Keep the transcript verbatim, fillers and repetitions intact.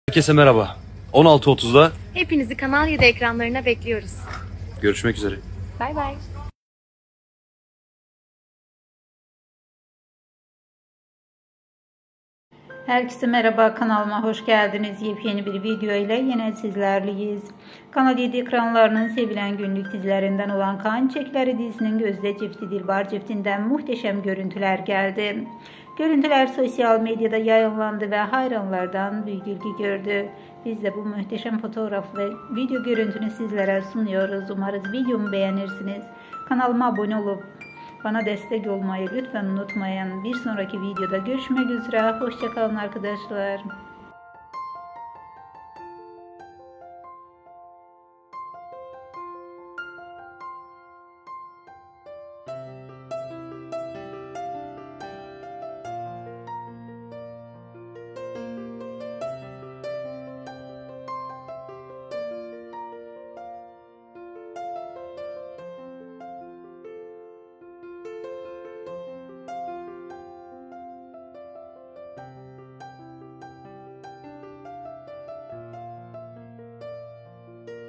Herkese merhaba. on altı otuzda Hepinizi Kanal yedi ekranlarına bekliyoruz. görüşmek üzere. Bay bay. Herkese merhaba, kanalıma hoş geldiniz. Yepyeni bir video ile yine sizlerleyiz. Kanal yedi ekranlarının sevilen günlük dizilerinden olan Kan Çiçekleri dizisinin gözde çifti Dilbar çiftinden muhteşem görüntüler geldi. Görüntüler sosyal medyada yayınlandı ve hayranlardan büyük ilgi gördü. Biz de bu muhteşem fotoğraf ve video görüntünü sizlere sunuyoruz. Umarız videomu beğenirsiniz. Kanalıma abone olup bana destek olmayı lütfen unutmayın. Bir sonraki videoda görüşmek üzere. Hoşça kalın arkadaşlar.